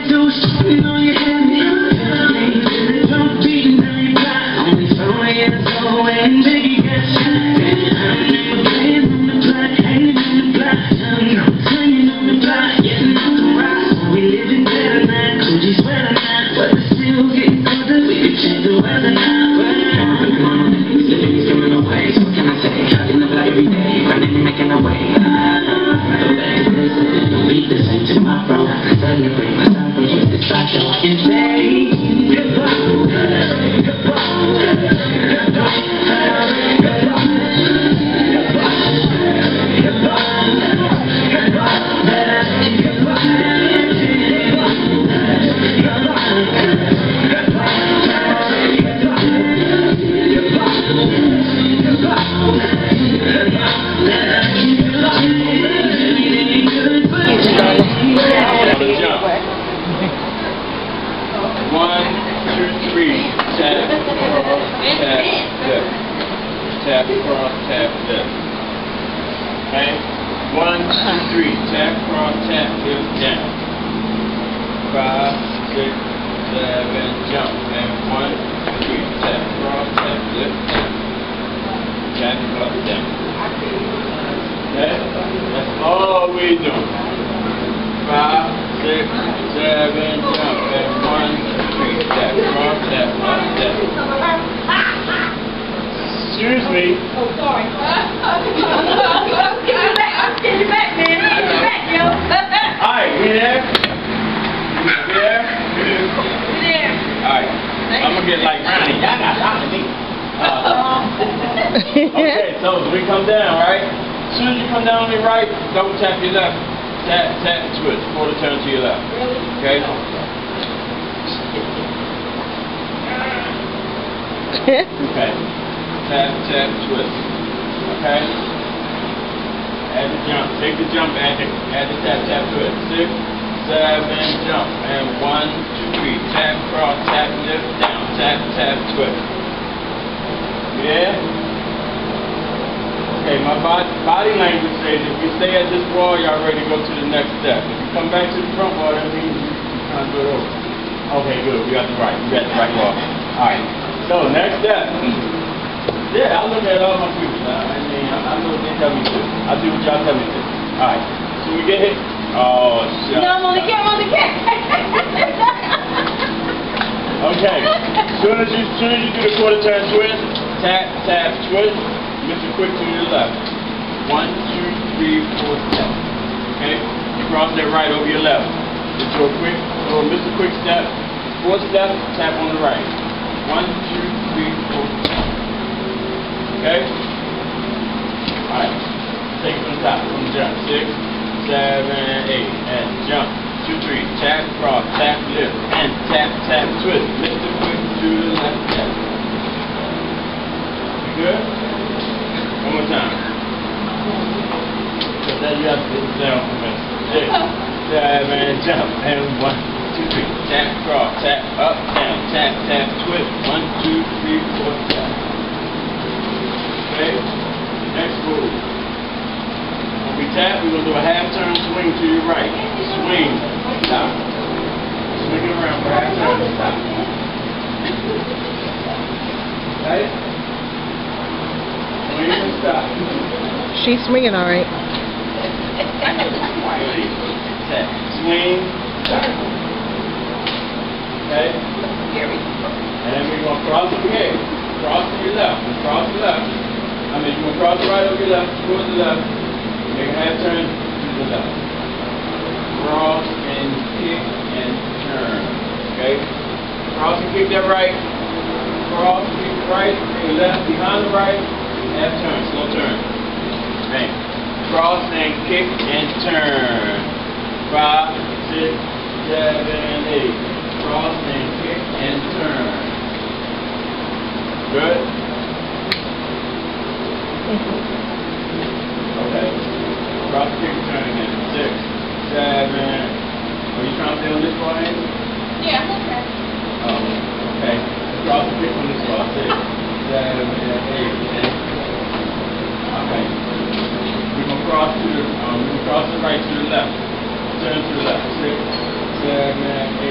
still shooting on your head. Don't beat now you fly. Only 4 years old and Jiggy got shot. I remember playing on the block, hanging on the block, swinging on the block, getting off the rocks. We living better now, Coogie's weather now. Weather still getting colder, we could change the weather now. Living's coming away, so what can I say? Hugging the block every day, running and making our way. So back to this, don't beat the same tomorrow. Celebrate my time, but with this I don't say goodbye. Tap, cross, tap, lift. Okay? 1, 2, 3. Tap, cross, tap, lift, down. 5, 6, 7, jump. And 1, 2, 3. Tap, cross, tap, lift, down. Tap, cross, down. Okay? That's all we do. 5, 6, 7, jump. And 1, 2, 3. Tap, cross, tap, up, down. Excuse me. Oh, sorry. I'm getting back, man. I'm getting back, yo. Alright, we there? We there? We're there. Alright. I'm gonna get like Ronnie. Y'all got time to me. Okay, so we come down, right? As soon as you come down on your right, double tap your left. Tap, tap, twist. Quarter turn to your left. Okay? Okay. Tap, tap, twist. Okay? Add the jump. Take the jump, add the tap, tap, twist. 6, 7, jump. And 1, 2, 3. Tap, cross, tap, lift, down. Tap, tap, twist. Yeah? Okay, my body language says if you stay at this wall, y'all ready to go to the next step. If you come back to the front wall, that means you're trying to go over. Okay, good. We got the right. We got the right wall. Alright. So, next step. Yeah, I look at all my people. I mean, I know what they tell me to. I do what y'all tell me to. Alright. So we get hit. Oh, shit. No, I'm on the cat, I'm on the cat. Okay. As soon as you do the quarter turn twist, tap, tap, twist, Mr. Quick to your left. 1, 2, 3, 4 step. Okay? Cross that right over your left. So Mr. Quick step, 4 step, tap on the right. 1, 2, 3, 4 step. Okay? Alright. Take it from the top. From the jump. 6, 7, 8. And jump. 2, 3. Tap, cross, tap, lift. And tap, tap, twist. Lift the quick to the left tap. You good? One more time. So then you have to get down from this. 6, 7, jump. And 1, 2, 3. Tap, cross, tap, up, down. Tap, tap, twist. 1, 2, 3, 4, tap. Okay, next move. When we tap, we're going to do a half turn swing to your right. Swing, stop. Swing it around for half turn, stop. Okay? Swing and stop. She's swinging all right. Swing, stop. Okay? And then we're going to cross the head. Cross to your left. Cross the left. You're going to cross the right over your left, towards the left, make a half turn to the left. Cross and kick and turn. Okay? Cross and kick that right. Cross, kick the right, bring the left behind the right, half turn, slow turn. Bang. Cross and kick and turn. 5, 6, 7, 8. Cross and kick and turn. Good? Okay. Cross kick turn again. 6, 7. Are you trying to stay on this ball, Andy? Yeah, I'm okay. Oh, okay. Cross the kick on this ball. 6, 7, 8. Okay. We're gonna cross the right to the left. Turn to the left. 6, 7, 8.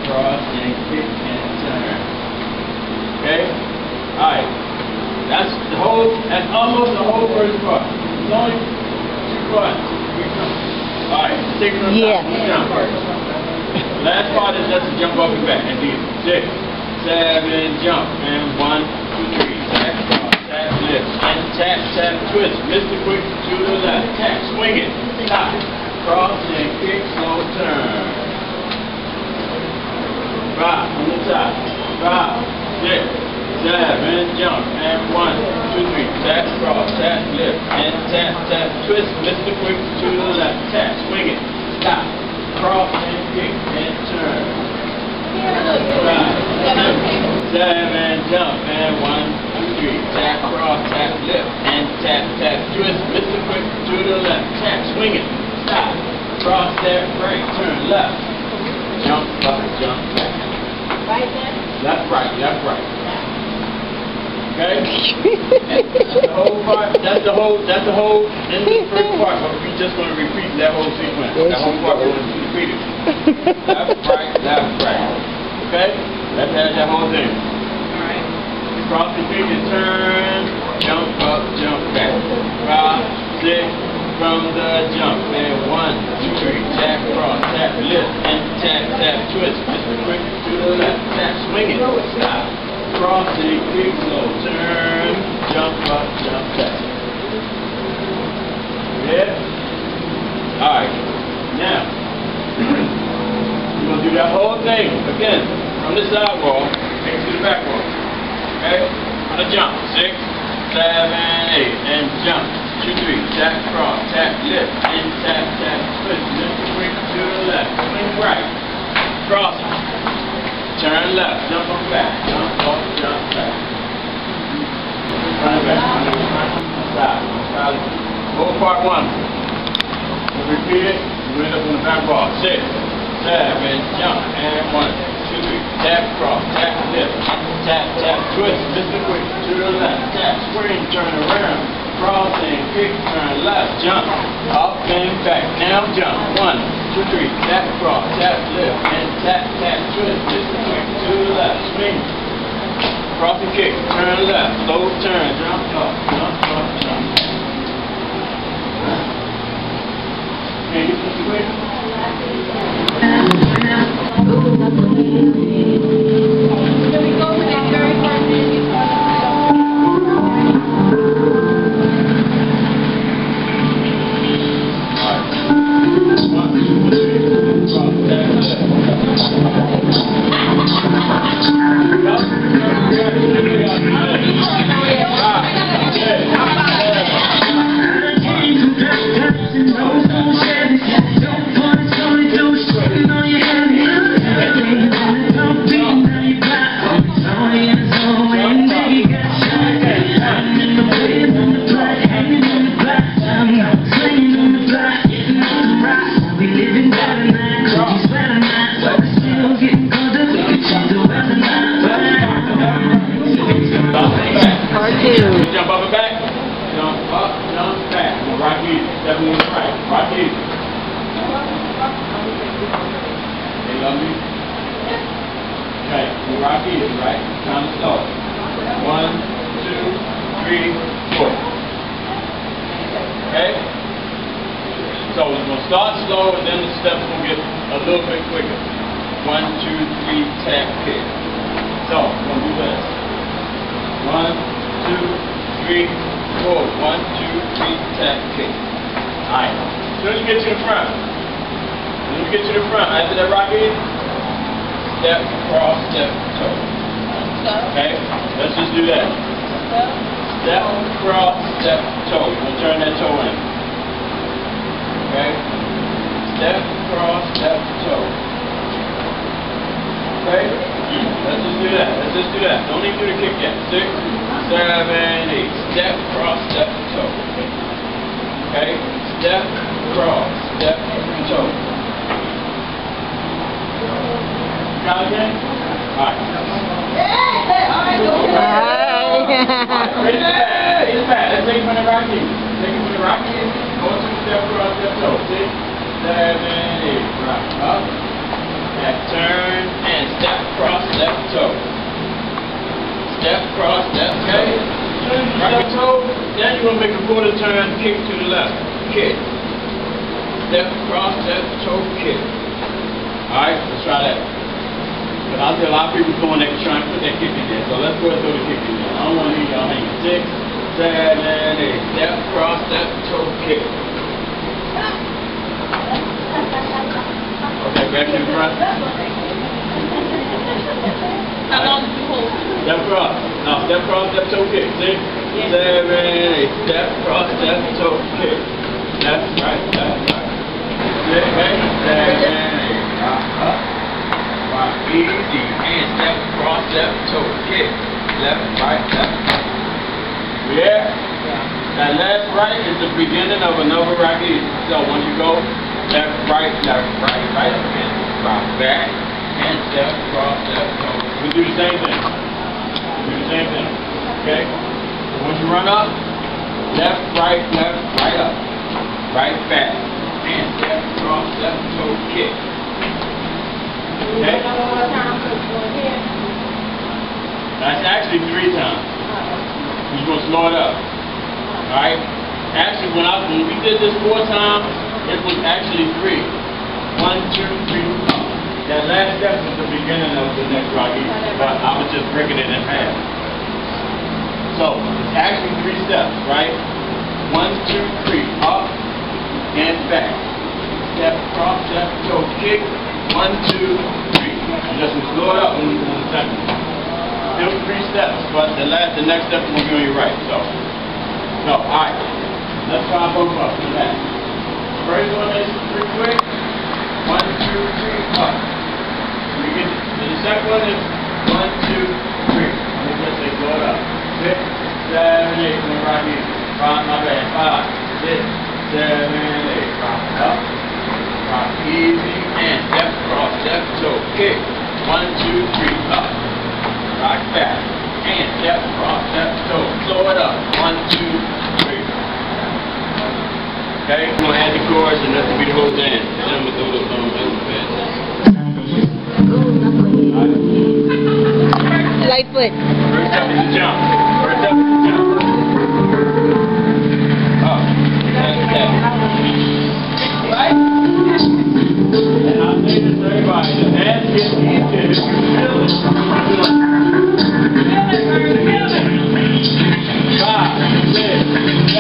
cross, and kick, and turn. Okay? Alright. That's almost the whole first part. It's only 2 parts. Alright, take it on Yeah. top. Jump. Last part is just to jump off your back. And do 6, 7, jump. And 1, 2, 3. Tap, cross, tap, lift. And tap, tap, twist. Mr. Quick to the left. Tap, swing it. Stop. Cross and kick, slow turn. 5 on the top. 5, 6, 7, jump. And 1, 2, 3. Tap, cross, tap, lift. And tap, tap, twist. Mr. Quick to the left. Tap, swing it. Stop. Cross and kick and turn. 5, 6, 7, jump. And 1, 2, 3. Tap, cross, tap, lift. And tap, tap, twist. Mr. Quick to the left. Tap, swing it. Stop. Cross that break. Turn left. Jump up, jump back. Right there. Left, right, left, right. Okay? That's the whole part. That's the whole in the first part. But we're just going to repeat that whole sequence. That whole part we're going to repeat it. Left, right, left, right. Okay? Let's have that whole thing. Alright. Cross the feet and turn. Jump up, jump back. 5, 6. From the jump, and 1, 2, 3, tap, cross, tap, lift, and tap, tap, twist, Mr. Quick to the left, tap, swing it, stop, cross and kick, slow, turn, jump up, jump back. Yeah? Alright, now, we're going to do that whole thing, again, from the side wall, to the back wall, okay? On the jump, 6, 7, 8, and jump. 2, 3, tap, cross, tap, lift, and tap, tap, twist, Mr. Quick to the left, swing right, cross, turn left, jump up back, jump up, jump back, run it back, stop, whole part 1, we'll repeat it, we'll end up on the back wall, 6, 7, jump, and 1, 2, 3, tap, cross, tap, lift, tap, tap, twist, Mr. Quick to the left, tap, swing, turn around, cross and kick, turn left, jump, up and back, now jump, 1, 2, 3, tap, cross, tap, lift, and tap, tap, twist, Mr. Quick to the left, swing, cross and kick, turn left, slow turn, jump up, jump up, jump back. Can you Mr. Quick? Can we go to the very first thing? Jump up and back. Jump up, jump back. Rock easy. Step on the right. Rock easy. They love me? Okay. Rock easy, right? Kind of slow. 1, 2, 3, 4. Okay? So we're going to start slow and then the steps will get a little bit quicker. 1, 2, 3, tap, kick. So, we're going to do this. 1, 2, 3, 4. 1, 2, 3, tap, kick. Alright. As soon as you get to the front. After that rock in, step, cross, step, toe. Okay? Let's just do that. Step, cross, step, toe. You're going to turn that toe in. Okay? Step, cross, step, toe. Okay? Let's just do that. Don't even do the kick yet. 6, 7, 8. Step, cross, step, toe. Okay? Step, cross, step, toe. Got it again? Alright. Raise it back. Let's take it from the rock in. Go to the step, cross, step, toe. 6, 7, 8. Rock up. That turn and left toe. Step, cross, step, okay? Right toe, then you're going to make a quarter turn, kick to the left. Kick. Step, cross, step, toe, kick. Alright, let's try that. But I see a lot of people doing that, trying to put that kick in there. So let's go ahead and throw the kick in there. I don't want to hear y'all hanging. 6, 7, 8. Step, cross, step, toe, kick. Okay, back to the front. How long did you hold? Step cross. Now step cross, step toe kick. 6, 7, 8. Step cross, step toe kick. Left, right, left, right. 6, 7, 8. Up. Right, easy. And step cross, step toe kick. Left, right, left. Yeah. That last right is the beginning of another right here. So when you go left, right, right again. Right, back, and step cross, step toe. We do the same thing. Okay? So once you run up, left, right up. Right, back. And step, cross, step, toe, kick. Okay? That's actually 3 times. You're going to slow it up. Alright? Actually, when we did this 4 times, it was actually 3. 1, 2, 3, up. That last step is the beginning of the next right here, but I was just breaking it in half. So, it's actually 3 steps, right? 1, 2, 3, up and back. Step, cross, step, toe, kick. 1, 2, 3. I'm just going to slow it up in a second. Still 3 steps, but the next step is going to be on your right. So alright. Let's try both up for that. First one is pretty quick. 1, 2, 3, up. The second one is 1, 2, 3. Let me just say, go it up. 6, 7, 8. Come right here. Right, my bad. 5, 6, 7, 8. Right, up. Right, easy. And step, cross, step, toe, kick. 1, 2, 3, up. Right, back. And step, cross, step, toe. Slow it up. 1, 2, 3. Okay, we're going to add the chorus and that's going to be the whole dance. Then I'm going to throw those on the bed. Lightfoot. First step is the jump. Up. And step. Right? And I'll say this to everybody. The dance gets easier if you feel it. Feel it. 5, 6,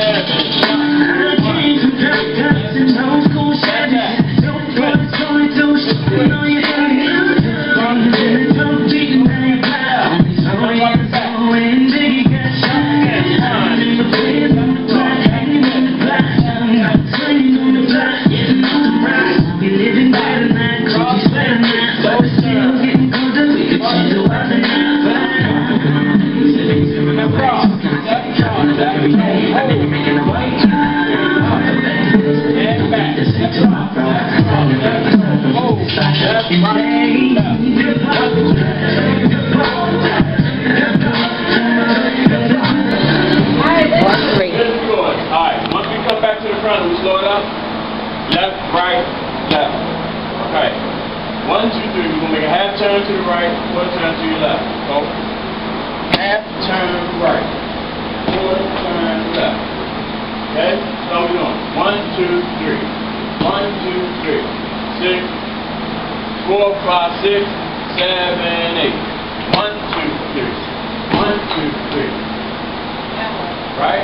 turn to the right, quarter turn to your left. Go. Half turn right, quarter turn left. Okay? So we're doing 1, 2, 3. 1, 2, 3. 6, 4, 5, 6, 7, 8. 1, 2, 3. 1, 2, 3. Right?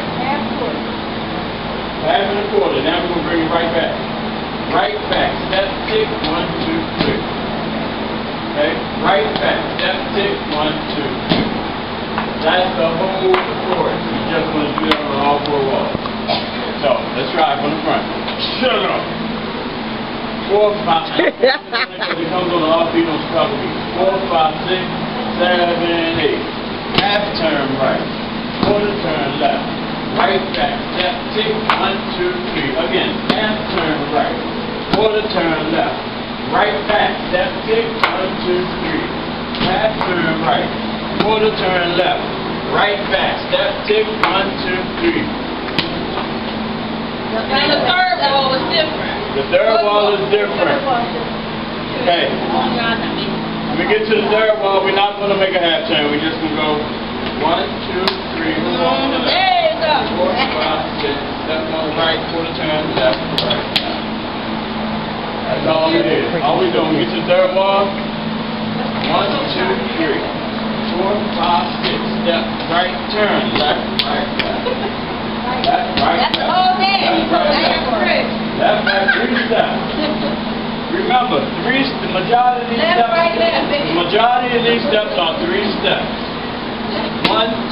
Half and a quarter. Now we're going to bring it right back. Right back. Step 6, 1, 2, 3. Okay, right back, step 6, 1, 2, 3. That's the whole chorus. You just want to do that on all 4 walls. So, let's try it from the front. Shut up. 4, 5, 6. It comes on the offbeat on Chicago beat. 4, 5, 6, 7, 8. Half turn right. Quarter turn left. Right back, step 6, 1, 2, 3. Again, half turn right. Quarter turn left. Right back, step 6, 1, 2, 3. Half turn right, quarter turn left. Right back, step 6, 1, 2, 3. And the third wall is different. The third wall is different. Okay. When we get to the third wall, we're not going to make a half turn. We're just going to go 1, 2, 3, move on to the left. 4, 5, 6, step on the right, quarter turn, left, right. That's all it is. All we doing, we get to the third wall. 1, 2, 3, 4, 5, 6, step, right, turn, left, right, left. Left, right, left. That's the whole day. Left, right, 3 steps. Remember, the majority of these steps, the majority of these steps are 3 steps. 1, 2, 3.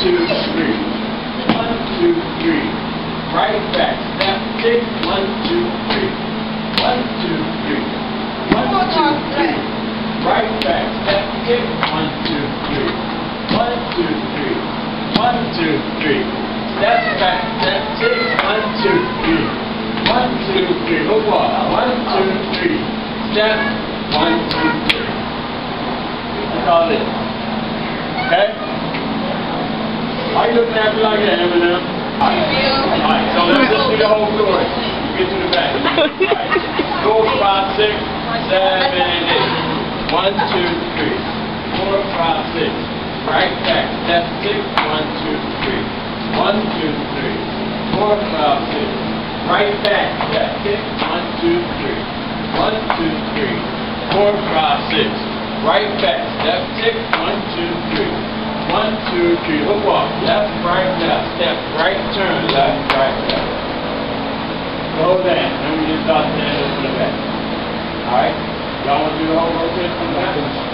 1, 2, 3. Right back. Step, kick. 1, 2, 3. 1, 2, 3. 1, 2, 3. Right back. Step, kick. 1, 2, 3. 1, 2, 3. 1, 2, 3. Step back. Step, kick. 1, 2, 3. 1, 2, 3. Look on. 1, 2, 3. Step. 1, 2, 3. That's all it is. Okay? Why you looking at me like that, Eminem? Alright, so let's just do the whole story. You get to the back. Alright. 4, 5, 6, 7, and 8. 1, 2, 3. 4, 5, 6. Right back. Step 6. 1, 2, 3. 1, 2, 3. 4, 5, 6. Right back. Step 6. 1, 2, 3. 1, 2, 3. 4, 5, 6. Right back. Step 6. 1, 2, 3. 1, 2, 3, hook walk, left, right, left, step, right, turn, left, right, left. Go down, then we just start standing up to the back. Alright? Y'all want to do the whole rotation to the back?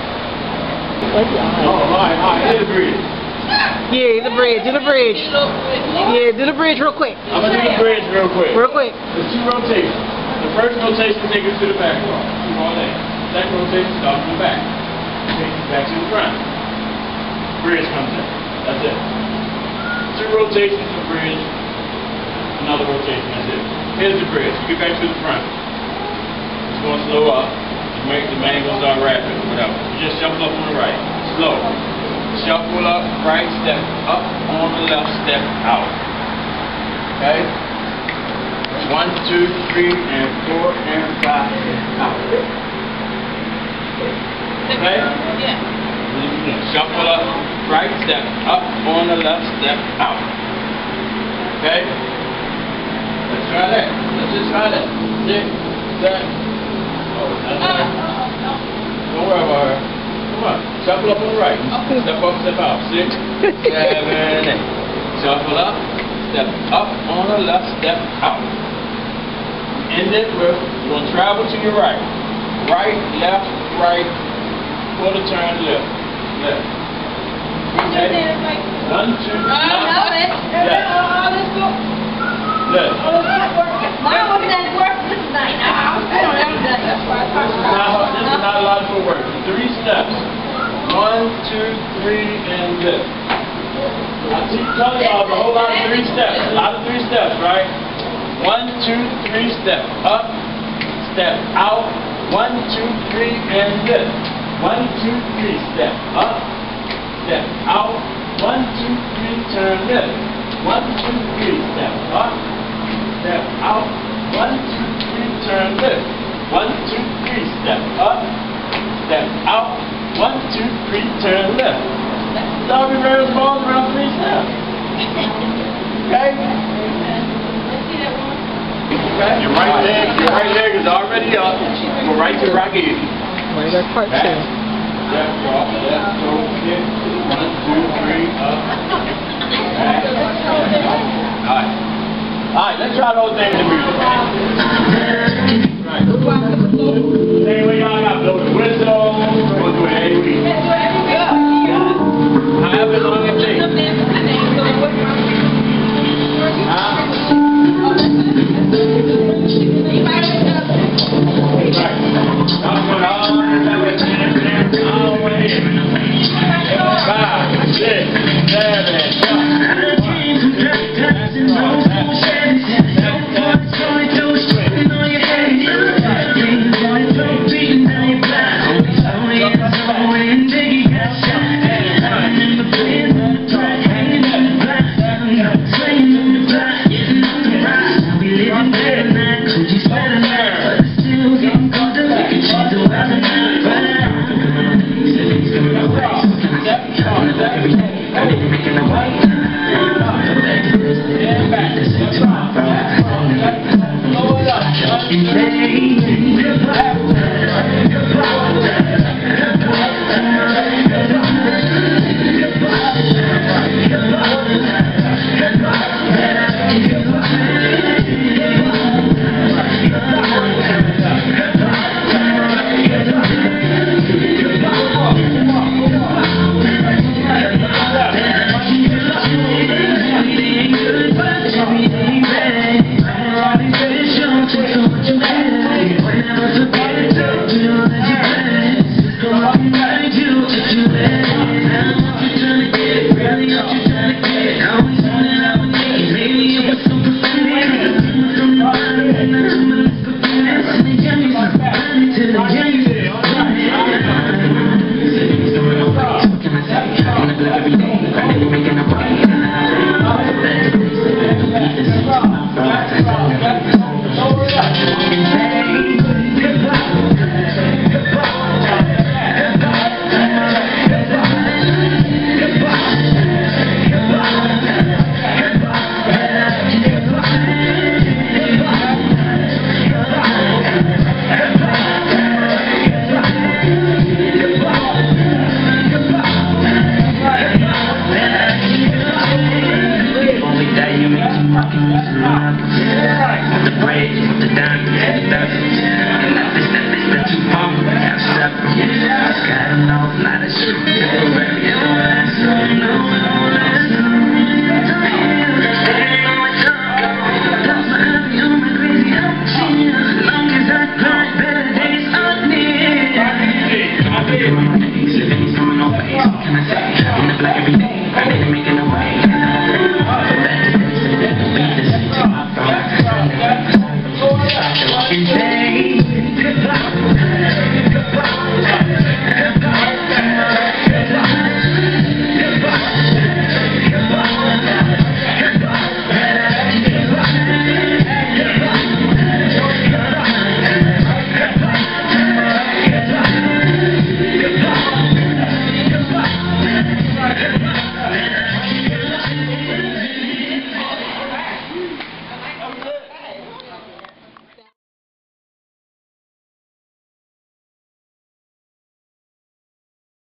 Oh, alright, do the bridge. Yeah, the bridge, do the bridge. Yeah, do the bridge real quick. I'm going to do the bridge real quick. Real quick. There's 2 rotations. The first rotation takes us to the back wall. Keep on there. Second rotation starts from the back. Takes us back to the front. Bridge comes in. That's it. 2 rotations of bridge, another rotation, that's it. Here's the bridge. You get back to the front. It's going to slow up. The man goes on rapid, whatever. You just shuffle up on the right. Slow. Shuffle up, right, step up, on the left, step out. Okay? 1, 2, 3, and 4, and 5, and out. Okay? Yeah. Shuffle up, right, step up, on the left, step out. Okay? Let's try that. Let's just try that. 6, 7. Oh, that's right. Don't worry about her. Come on. Shuffle up on the right. Step up, step out. 6, 7, 8. Shuffle up, step up, on the left, step out. End it with, you're going to travel to your right. Right, left, right, quarter turn left. Left. Okay. 1, 2, 3. Yes. Left. This is not a lot of work. 3 steps. 1, 2, 3, and lift. I keep telling y'all a whole lot of 3 steps. A lot of 3 steps, right? 1, 2, 3, step up, step out. 1, 2, 3, and lift. 1, 2, 3, step up, step out. 1, 2, 3, turn lift. 1, 2, 3, step up, step out. 1, 2, 3, turn lift. 1, 2, 3, step up, step out. 1, 2, 3, turn lift. That's all we run balls around 3 steps. Okay? Okay? Your right leg is already up. Go right to rock easy. Right, that's part 2. Left, drop, left, go, kick. 1, 2, 3, up. Back. Alright. Alright, let's try the whole thing in the music. Right. Same way y'all got to blow the whistle. We're going to do it every week. However long it takes. every day. I didn't make it no way. Living on my face, what can I say? In the black every day, I didn't make it